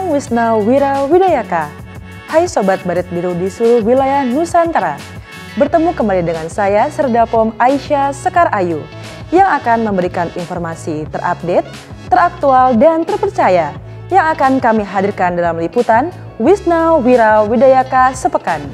Salam Wisna Wira Widayaka. Hai Sobat Baret Biru di seluruh wilayah Nusantara. Bertemu kembali dengan saya, Serdapom Aisyah Sekar Ayu, yang akan memberikan informasi terupdate, teraktual, dan terpercaya yang akan kami hadirkan dalam liputan Wisna Wira Widayaka sepekan.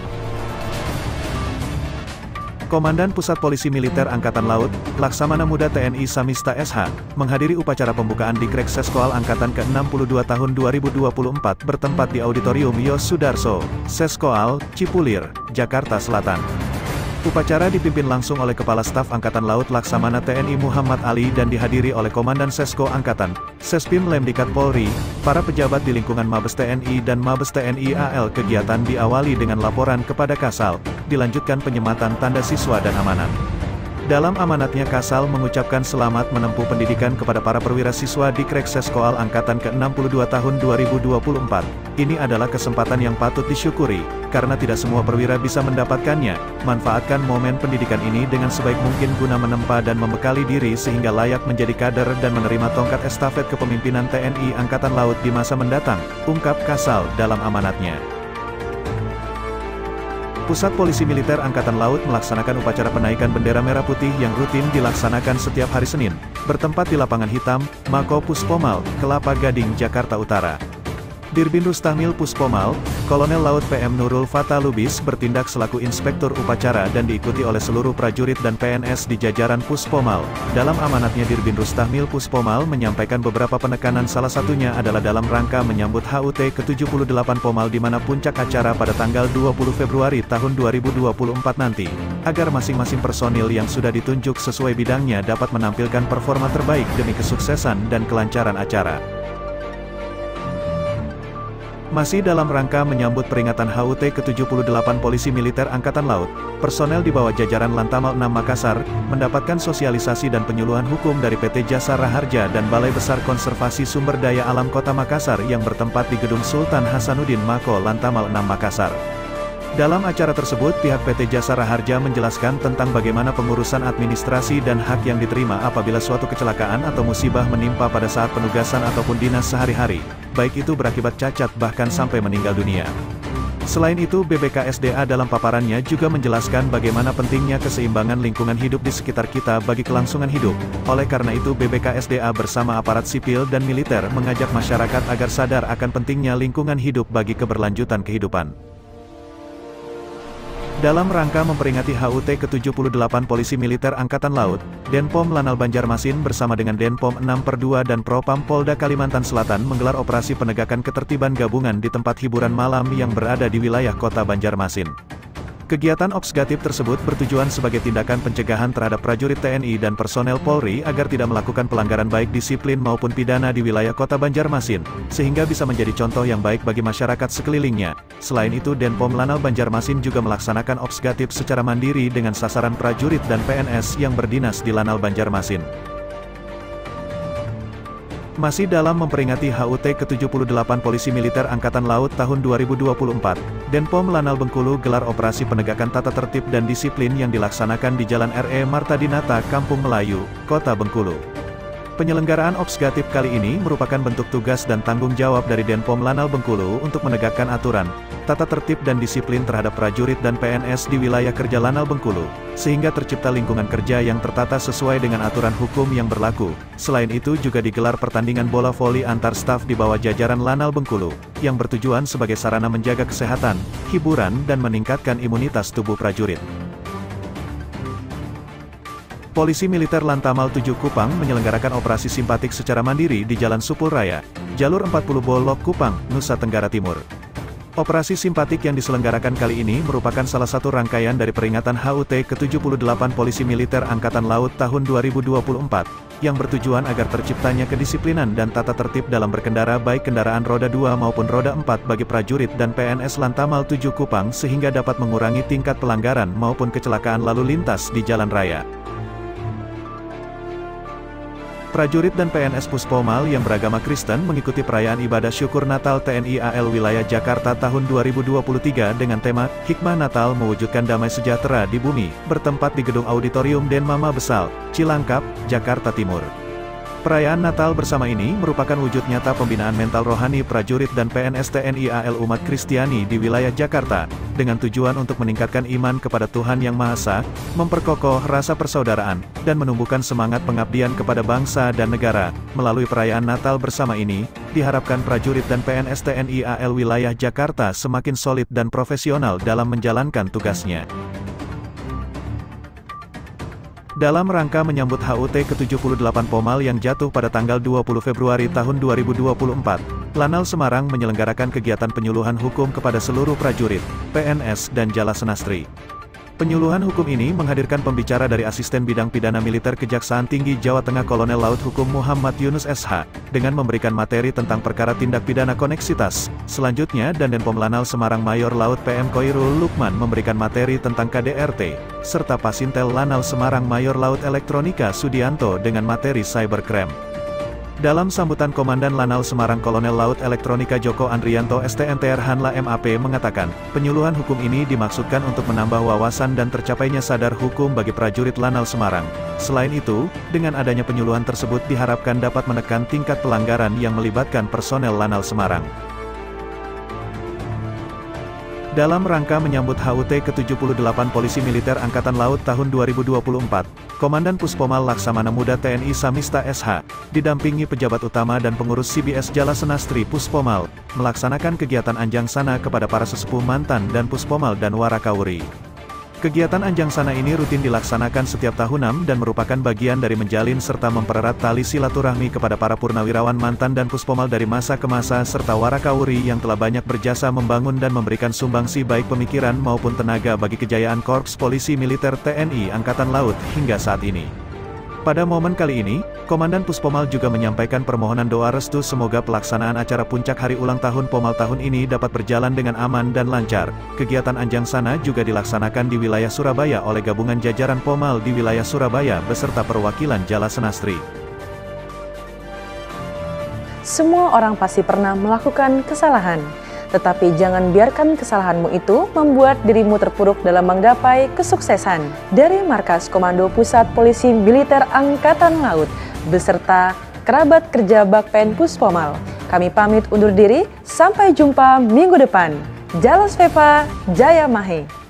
Komandan Pusat Polisi Militer Angkatan Laut, Laksamana Muda TNI Samista SH, menghadiri upacara pembukaan Dikrek Seskoal Angkatan ke-62 tahun 2024 bertempat di Auditorium Yos Sudarso, Seskoal, Cipulir, Jakarta Selatan. Upacara dipimpin langsung oleh Kepala Staf Angkatan Laut Laksamana TNI Muhammad Ali dan dihadiri oleh Komandan Sesko Angkatan, Sespim Lemdikat Polri, para pejabat di lingkungan Mabes TNI dan Mabes TNI AL. Kegiatan diawali dengan laporan kepada Kasal, dilanjutkan penyematan tanda siswa dan amanat. Dalam amanatnya Kasal mengucapkan selamat menempuh pendidikan kepada para perwira siswa Dikrek Seskoal Angkatan ke-62 tahun 2024. Ini adalah kesempatan yang patut disyukuri, karena tidak semua perwira bisa mendapatkannya. Manfaatkan momen pendidikan ini dengan sebaik mungkin guna menempa dan membekali diri sehingga layak menjadi kader dan menerima tongkat estafet kepemimpinan TNI Angkatan Laut di masa mendatang, ungkap Kasal dalam amanatnya. Pusat Polisi Militer Angkatan Laut melaksanakan upacara penaikan bendera merah putih yang rutin dilaksanakan setiap hari Senin, bertempat di lapangan hitam, Mako Puspomal, Kelapa Gading, Jakarta Utara. Dirbin Rustamil Puspomal, Kolonel Laut PM Nurul Fata Lubis bertindak selaku inspektur upacara dan diikuti oleh seluruh prajurit dan PNS di jajaran Puspomal. Dalam amanatnya Dirbin Rustamil Puspomal menyampaikan beberapa penekanan, salah satunya adalah dalam rangka menyambut HUT ke-78 Pomal di mana puncak acara pada tanggal 20 Februari tahun 2024 nanti, agar masing-masing personil yang sudah ditunjuk sesuai bidangnya dapat menampilkan performa terbaik demi kesuksesan dan kelancaran acara. Masih dalam rangka menyambut peringatan HUT ke-78 Polisi Militer Angkatan Laut, personel di bawah jajaran Lantamal 6 Makassar, mendapatkan sosialisasi dan penyuluhan hukum dari PT Jasa Raharja dan Balai Besar Konservasi Sumber Daya Alam Kota Makassar yang bertempat di Gedung Sultan Hasanuddin Mako Lantamal 6 Makassar. Dalam acara tersebut, pihak PT Jasa Raharja menjelaskan tentang bagaimana pengurusan administrasi dan hak yang diterima apabila suatu kecelakaan atau musibah menimpa pada saat penugasan ataupun dinas sehari-hari, baik itu berakibat cacat bahkan sampai meninggal dunia. Selain itu, BBKSDA dalam paparannya juga menjelaskan bagaimana pentingnya keseimbangan lingkungan hidup di sekitar kita bagi kelangsungan hidup. Oleh karena itu, BBKSDA bersama aparat sipil dan militer mengajak masyarakat agar sadar akan pentingnya lingkungan hidup bagi keberlanjutan kehidupan. Dalam rangka memperingati HUT ke-78 Polisi Militer Angkatan Laut, Denpom Lanal Banjarmasin bersama dengan Denpom 6/2 dan Propam Polda Kalimantan Selatan menggelar operasi penegakan ketertiban gabungan di tempat hiburan malam yang berada di wilayah kota Banjarmasin. Kegiatan Opsgatif tersebut bertujuan sebagai tindakan pencegahan terhadap prajurit TNI dan personel Polri agar tidak melakukan pelanggaran baik disiplin maupun pidana di wilayah kota Banjarmasin, sehingga bisa menjadi contoh yang baik bagi masyarakat sekelilingnya. Selain itu, Denpom Lanal Banjarmasin juga melaksanakan Opsgatif secara mandiri dengan sasaran prajurit dan PNS yang berdinas di Lanal Banjarmasin. Masih dalam memperingati HUT ke-78 Polisi Militer Angkatan Laut tahun 2024, Denpom Lanal Bengkulu gelar operasi penegakan tata tertib dan disiplin yang dilaksanakan di Jalan RE Marta Dinata, Kampung Melayu, Kota Bengkulu. Penyelenggaraan Opsgatif kali ini merupakan bentuk tugas dan tanggung jawab dari Denpom Lanal Bengkulu untuk menegakkan aturan, tata tertib dan disiplin terhadap prajurit dan PNS di wilayah kerja Lanal Bengkulu, sehingga tercipta lingkungan kerja yang tertata sesuai dengan aturan hukum yang berlaku. Selain itu juga digelar pertandingan bola voli antar staf di bawah jajaran Lanal Bengkulu, yang bertujuan sebagai sarana menjaga kesehatan, hiburan dan meningkatkan imunitas tubuh prajurit. Polisi Militer Lantamal 7 Kupang menyelenggarakan operasi simpatik secara mandiri di Jalan Supul Raya, Jalur 40 Bolok Kupang, Nusa Tenggara Timur. Operasi simpatik yang diselenggarakan kali ini merupakan salah satu rangkaian dari peringatan HUT ke-78 Polisi Militer Angkatan Laut tahun 2024, yang bertujuan agar terciptanya kedisiplinan dan tata tertib dalam berkendara baik kendaraan roda 2 maupun roda 4 bagi prajurit dan PNS Lantamal 7 Kupang sehingga dapat mengurangi tingkat pelanggaran maupun kecelakaan lalu lintas di jalan raya. Prajurit dan PNS Puspomal yang beragama Kristen mengikuti perayaan ibadah syukur Natal TNI AL wilayah Jakarta tahun 2023 dengan tema Hikmah Natal Mewujudkan Damai Sejahtera di Bumi, bertempat di Gedung Auditorium Denmama Besal, Cilangkap, Jakarta Timur. Perayaan Natal bersama ini merupakan wujud nyata pembinaan mental rohani prajurit dan PNS TNI AL umat Kristiani di wilayah Jakarta, dengan tujuan untuk meningkatkan iman kepada Tuhan Yang Maha Esa, memperkokoh rasa persaudaraan, dan menumbuhkan semangat pengabdian kepada bangsa dan negara. Melalui perayaan Natal bersama ini, diharapkan prajurit dan PNS TNI AL wilayah Jakarta semakin solid dan profesional dalam menjalankan tugasnya. Dalam rangka menyambut HUT ke-78 Pomal yang jatuh pada tanggal 20 Februari tahun 2024, Lanal Semarang menyelenggarakan kegiatan penyuluhan hukum kepada seluruh prajurit, PNS dan Jala Senastri. Penyuluhan hukum ini menghadirkan pembicara dari Asisten Bidang Pidana Militer Kejaksaan Tinggi Jawa Tengah Kolonel Laut Hukum Muhammad Yunus SH, dengan memberikan materi tentang perkara tindak pidana koneksitas. Selanjutnya, Danjen Pom Lanal Semarang Mayor Laut PM Koirul Lukman memberikan materi tentang KDRT, serta Pasintel Lanal Semarang Mayor Laut Elektronika Sudianto dengan materi cybercrime. Dalam sambutan Komandan Lanal Semarang Kolonel Laut Elektronika Joko Andrianto STNTR Hanla MAP mengatakan, penyuluhan hukum ini dimaksudkan untuk menambah wawasan dan tercapainya sadar hukum bagi prajurit Lanal Semarang. Selain itu, dengan adanya penyuluhan tersebut diharapkan dapat menekan tingkat pelanggaran yang melibatkan personel Lanal Semarang. Dalam rangka menyambut HUT ke-78 Polisi Militer Angkatan Laut tahun 2024, Komandan Puspomal Laksamana Muda TNI Samista SH, didampingi pejabat utama dan pengurus CBS Jala Senastri Puspomal, melaksanakan kegiatan Anjang Sana kepada para sesepuh mantan dan Puspomal dan Warakawuri. Kegiatan Anjang Sana ini rutin dilaksanakan setiap tahun dan merupakan bagian dari menjalin serta mempererat tali silaturahmi kepada para purnawirawan mantan dan Puspomal dari masa ke masa serta Warakawuri yang telah banyak berjasa membangun dan memberikan sumbangsi baik pemikiran maupun tenaga bagi kejayaan Korps Polisi Militer TNI Angkatan Laut hingga saat ini. Pada momen kali ini, Komandan Puspomal juga menyampaikan permohonan doa restu semoga pelaksanaan acara puncak hari ulang tahun Pomal tahun ini dapat berjalan dengan aman dan lancar. Kegiatan Anjang Sana juga dilaksanakan di wilayah Surabaya oleh gabungan jajaran Pomal di wilayah Surabaya beserta perwakilan Jala Senastri. Semua orang pasti pernah melakukan kesalahan, tetapi jangan biarkan kesalahanmu itu membuat dirimu terpuruk dalam menggapai kesuksesan. Dari Markas Komando Pusat Polisi Militer Angkatan Laut, beserta kerabat kerja Bakpen Puspomal, kami pamit undur diri, sampai jumpa minggu depan. Jalas Veva, Jaya Mahe.